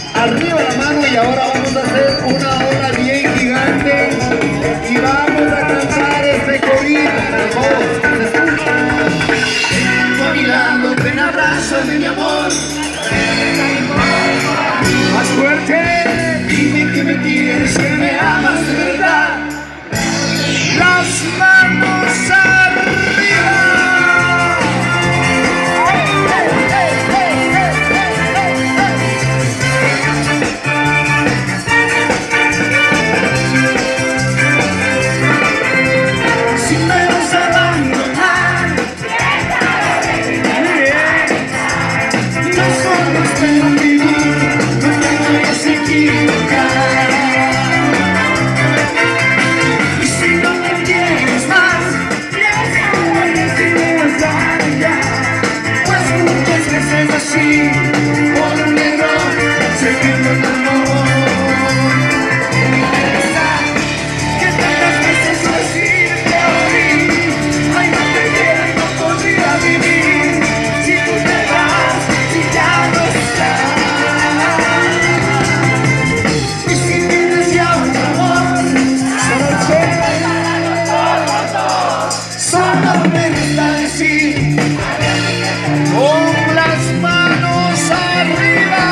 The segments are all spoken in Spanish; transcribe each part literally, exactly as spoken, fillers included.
Arriba la mano y ahora vamos a hacer una ola bien gigante y vamos a cantar este corito. Bailando, ven abrázame mi amor. Más fuerte. Dime que me quieres, que me amas de verdad. Las manos arriba. Si me vas a abandonar, yo solo espero vivir, no te vayas a equivocar. Y si no me quieres más, pues muchas veces así, por un error, se pierde el amor. Que tantas veces decirte oí, ay, no te quiero y no podría vivir si tú te vas y ya no estás. Y si tienes ya un amor, solo me resta decir, Con las manos arriba.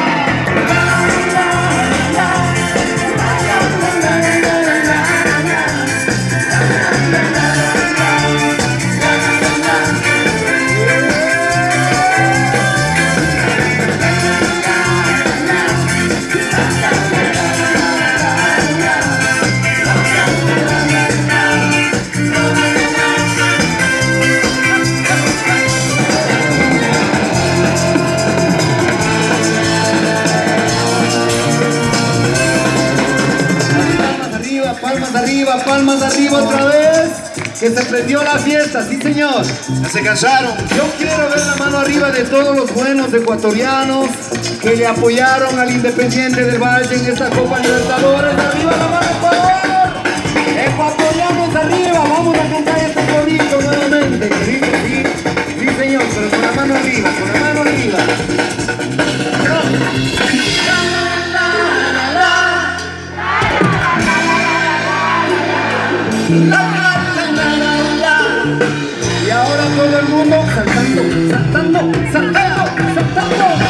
Palmas arriba, palmas arriba otra vez. Que se prendió la fiesta, sí señor. Ya se cansaron. Yo quiero ver la mano arriba de todos los buenos ecuatorianos que le apoyaron al Independiente del Valle en esta Copa Libertadores. Arriba la mano, por favor. Ecuatorianos arriba, vamos a cantar este corito nuevamente. Sí, sí, sí señor, pero con la mano arriba, con la mano arriba. la, la, la, la, la. Y ahora todo el mundo saltando, saltando, saltando, saltando.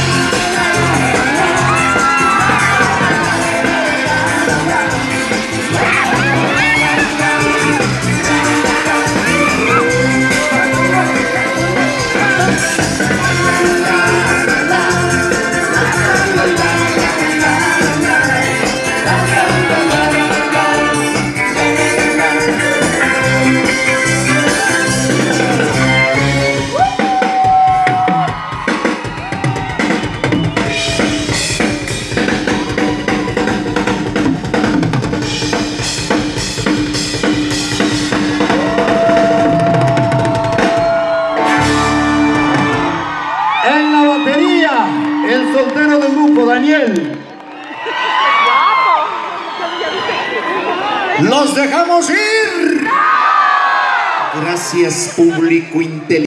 El soltero del grupo, Daniel. ¡Los dejamos ir! Gracias, público inteligente.